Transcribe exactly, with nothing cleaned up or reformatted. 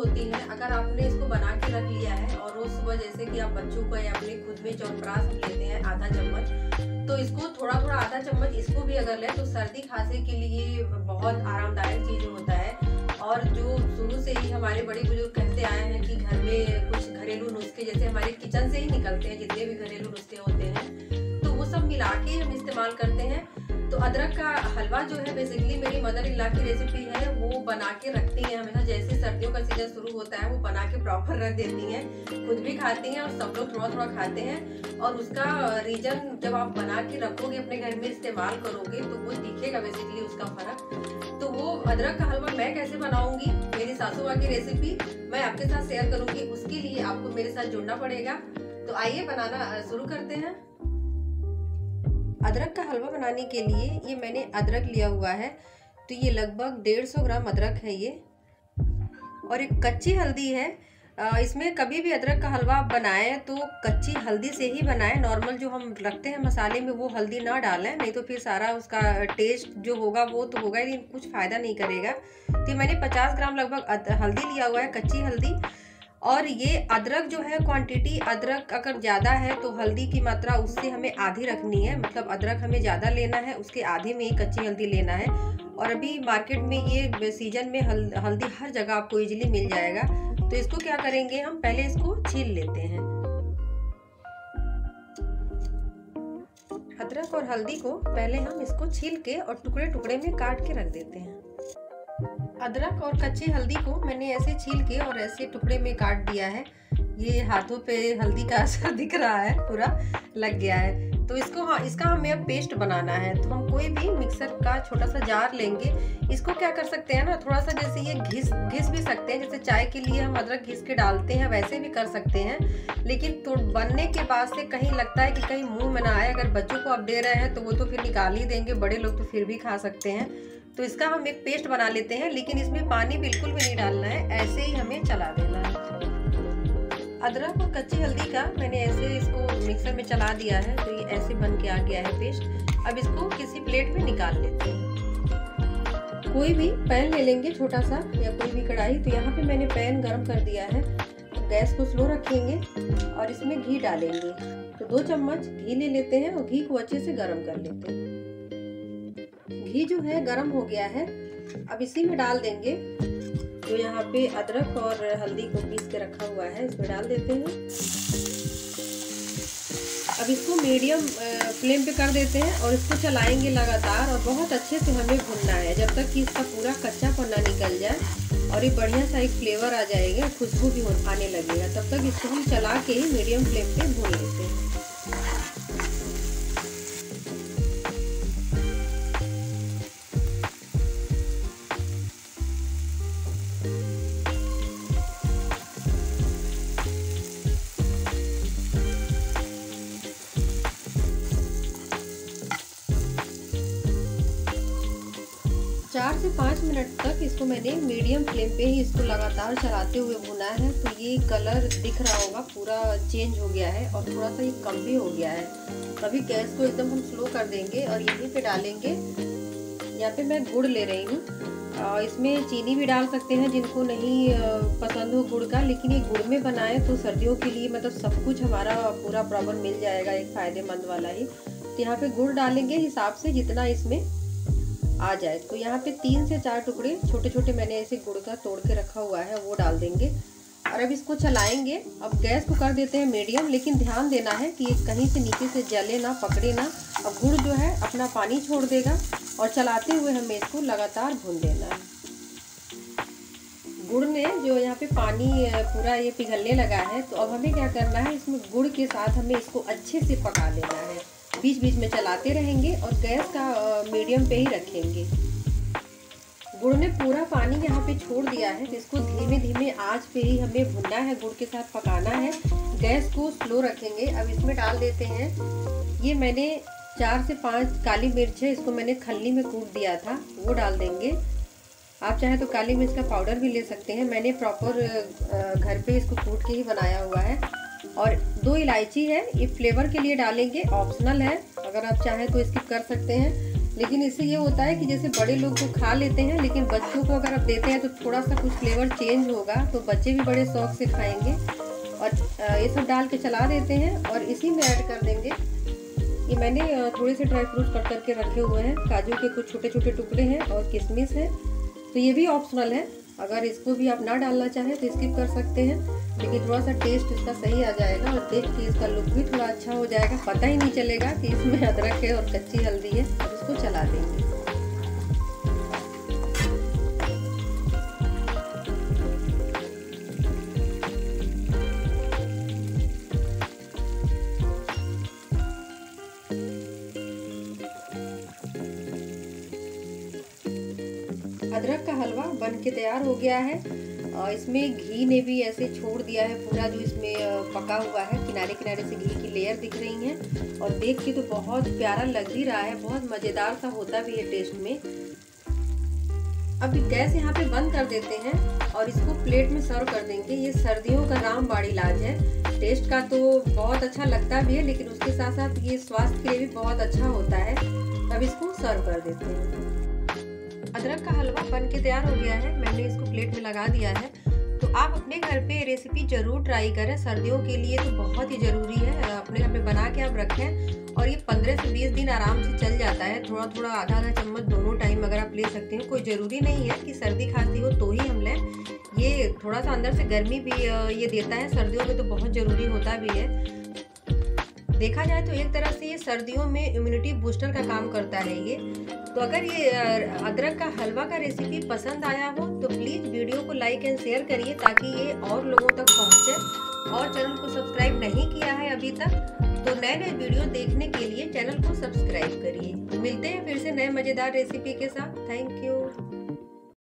होती हैं। अगर आपने इसको बना के रख लिया है और रोज सुबह जैसे कि आप बच्चों को या अपने खुद में च्यवनप्राश लेते हैं आधा चम्मच, तो इसको थोड़ा थोड़ा आधा चम्मच इसको भी अगर लें तो सर्दी खांसी के लिए बहुत आरामदायक चीज होता है। और जो शुरू से ही हमारे बड़े बुजुर्ग कहते आए हैं कि घर में कुछ घरेलू नुस्खे जैसे हमारे किचन से ही निकलते हैं, जितने भी घरेलू नुस्खे होते हैं तो वो सब मिला के हम इस्तेमाल करते हैं। तो अदरक का हलवा जो है बेसिकली मेरी मदर इन लॉ की रेसिपी है, वो बना के रखती हैं हमेशा। जैसे सर्दियों का सीजन शुरू होता है वो बना के प्रॉपर रख देती हैं, खुद भी खाती हैं और सब लोग थोड़ा थोड़ा खाते हैं। और उसका रीजन जब आप बना के रखोगे अपने घर में इस्तेमाल करोगे तो वो दिखेगा बेसिकली उसका फर्क। तो वो अदरक का हलवा मैं कैसे बनाऊंगी, मेरी सासू माँ की रेसिपी मैं आपके साथ शेयर करूंगी। उसके लिए आपको मेरे साथ जुड़ना पड़ेगा। तो आइए बनाना शुरू करते हैं। अदरक का हलवा बनाने के लिए ये मैंने अदरक लिया हुआ है, तो ये लगभग डेढ़ सौ ग्राम अदरक है ये। और एक कच्ची हल्दी है। इसमें कभी भी अदरक का हलवा आप बनाएं तो कच्ची हल्दी से ही बनाएं। नॉर्मल जो हम रखते हैं मसाले में वो हल्दी ना डालें, नहीं तो फिर सारा उसका टेस्ट जो होगा वो तो होगा लेकिन कुछ फ़ायदा नहीं करेगा। तो मैंने पचास ग्राम लगभग हल्दी लिया हुआ है, कच्ची हल्दी। और ये अदरक जो है क्वांटिटी, अदरक अगर ज़्यादा है तो हल्दी की मात्रा उससे हमें आधी रखनी है, मतलब अदरक हमें ज़्यादा लेना है, उसके आधे में ही कच्ची हल्दी लेना है। और अभी मार्केट में ये सीजन में हल, हल्दी हर जगह आपको इजीली मिल जाएगा। तो इसको क्या करेंगे, हम पहले इसको छील लेते हैं। अदरक और हल्दी को पहले हम इसको छील के और टुकड़े टुकड़े में काट के रख देते हैं। अदरक और कच्ची हल्दी को मैंने ऐसे छील के और ऐसे टुकड़े में काट दिया है। ये हाथों पे हल्दी का असर दिख रहा है, पूरा लग गया है। तो इसको हाँ इसका हमें अब पेस्ट बनाना है। तो हम कोई भी मिक्सर का छोटा सा जार लेंगे। इसको क्या कर सकते हैं ना, थोड़ा सा जैसे ये घिस घिस भी सकते हैं, जैसे चाय के लिए हम अदरक घिस के डालते हैं वैसे भी कर सकते हैं। लेकिन तो बनने के बाद से कहीं लगता है कि कहीं मुँह में ना आए। अगर बच्चों को आप दे रहे हैं तो वो तो फिर निकाल ही देंगे, बड़े लोग तो फिर भी खा सकते हैं। तो इसका हम एक पेस्ट बना लेते हैं, लेकिन इसमें पानी बिल्कुल भी नहीं डालना है, ऐसे ही हमें चला देना है। अदरक और कच्ची हल्दी का मैंने ऐसे इसको मिक्सर में चला दिया है, तो ये ऐसे बन के आ गया है पेस्ट। अब इसको किसी प्लेट में निकाल लेते हैं। कोई भी पैन ले लेंगे छोटा सा या कोई भी कढ़ाई। तो यहाँ पे मैंने पैन गरम कर दिया है, गैस को स्लो रखेंगे और इसमें घी डालेंगे। तो दो चम्मच घी ले लेते हैं और घी को अच्छे से गरम कर लेते हैं। घी जो है गरम हो गया है, अब इसी में डाल देंगे जो यहाँ पे अदरक और हल्दी को पीस के रखा हुआ है, इसमें डाल देते हैं। अब इसको मीडियम फ्लेम पे कर देते हैं और इसको चलाएंगे लगातार और बहुत अच्छे से हमें भुनना है जब तक कि इसका पूरा कच्चा पन्ना निकल जाए और ये बढ़िया सा एक फ्लेवर आ जाएगा, खुशबू भी आने लगेगा। तब तक इसको हम चला के ही मीडियम फ्लेम पे भून लेते हैं। चार से पाँच मिनट तक इसको मैंने मीडियम फ्लेम पे ही इसको लगातार चलाते हुए भुना है। तो ये कलर दिख रहा होगा पूरा चेंज हो गया है और थोड़ा सा ये कम भी हो गया है। अभी गैस को एकदम हम स्लो कर देंगे और यहीं पे डालेंगे, यहाँ पे मैं गुड़ ले रही हूँ। इसमें चीनी भी डाल सकते हैं जिनको नहीं पसंद हो गुड़ का, लेकिन ये गुड़ में बनाए तो सर्दियों के लिए मतलब सब कुछ हमारा पूरा प्रॉपर मिल जाएगा, एक फ़ायदेमंद वाला ही। तो यहाँ पे गुड़ डालेंगे हिसाब से जितना इसमें आ जाए। तो यहाँ पे तीन से चार टुकड़े छोटे छोटे मैंने ऐसे गुड़ का तोड़ के रखा हुआ है, वो डाल देंगे और अब इसको चलाएंगे। अब गैस को कर देते हैं मीडियम, लेकिन ध्यान देना है कि ये कहीं से नीचे से जले ना, पकड़े ना। अब गुड़ जो है अपना पानी छोड़ देगा और चलाते हुए हमें इसको लगातार भून देना है। गुड़ ने जो यहाँ पे पानी पूरा ये पिघलने लगा है, तो अब हमें क्या करना है, इसमें गुड़ के साथ हमें इसको अच्छे से पका लेना है। बीच बीच में चलाते रहेंगे और गैस का मीडियम पे ही रखेंगे। गुड़ ने पूरा पानी यहाँ पे छोड़ दिया है, तो इसको धीमे धीमे आंच पे ही हमें भुनना है, गुड़ के साथ पकाना है। गैस को स्लो रखेंगे। अब इसमें डाल देते हैं, ये मैंने चार से पाँच काली मिर्च है, इसको मैंने खल्ली में कूट दिया था, वो डाल देंगे। आप चाहे तो काली मिर्च का पाउडर भी ले सकते हैं, मैंने प्रॉपर घर पे इसको कूट के ही बनाया हुआ है। और दो इलायची है, ये फ्लेवर के लिए डालेंगे, ऑप्शनल है, अगर आप चाहें तो स्किप कर सकते हैं। लेकिन इससे ये होता है कि जैसे बड़े लोग तो खा लेते हैं, लेकिन बच्चों को अगर आप देते हैं तो थोड़ा सा कुछ फ्लेवर चेंज होगा, तो बच्चे भी बड़े शौक से खाएंगे। और ये सब डाल के चला देते हैं और इसी में ऐड कर देंगे, ये मैंने थोड़े से ड्राई फ्रूट्स कट करके रखे हुए हैं, काजू के कुछ छोटे छोटे टुकड़े हैं और किशमिश है। तो ये भी ऑप्शनल है, अगर इसको भी आप ना डालना चाहें तो स्किप कर सकते हैं, लेकिन थोड़ा सा टेस्ट इसका सही आ जाएगा और देख के इसका लुक भी थोड़ा अच्छा हो जाएगा, पता ही नहीं चलेगा कि इसमें अदरक है और कच्ची हल्दी है। अब इसको चला देंगे। अदरक का हलवा बन के तैयार हो गया है। इसमें घी ने भी ऐसे छोड़ दिया है पूरा, जो इसमें पका हुआ है, किनारे किनारे से घी की लेयर दिख रही है और देख के तो बहुत प्यारा लग ही रहा है, बहुत मज़ेदार सा होता भी है टेस्ट में। अब गैस यहाँ पे बंद कर देते हैं और इसको प्लेट में सर्व कर देंगे। ये सर्दियों का रामबाण इलाज है, टेस्ट का तो बहुत अच्छा लगता भी है, लेकिन उसके साथ साथ ये स्वास्थ्य के लिए भी बहुत अच्छा होता है। अब इसको सर्व कर देते हैं। अदरक का हलवा बन के तैयार हो गया है, मैंने इसको प्लेट में लगा दिया है। तो आप अपने घर पे रेसिपी जरूर ट्राई करें, सर्दियों के लिए तो बहुत ही ज़रूरी है, अपने घर पे बना के आप रखें और ये पंद्रह से बीस दिन आराम से चल जाता है। थोड़ा थोड़ा आधा आधा चम्मच दोनों टाइम अगर आप ले सकते हैं, कोई ज़रूरी नहीं है कि सर्दी खांसी हो तो ही हम लें। ये थोड़ा सा अंदर से गर्मी भी ये देता है, सर्दियों में तो बहुत ज़रूरी होता भी है। देखा जाए तो एक तरह से ये सर्दियों में इम्यूनिटी बूस्टर का काम करता है ये। तो अगर ये अदरक का हलवा का रेसिपी पसंद आया हो तो प्लीज़ वीडियो को लाइक एंड शेयर करिए, ताकि ये और लोगों तक पहुंचे। और चैनल को सब्सक्राइब नहीं किया है अभी तक तो नए नए वीडियो देखने के लिए चैनल को सब्सक्राइब करिए। मिलते हैं फिर से नए मज़ेदार रेसिपी के साथ। Thank you.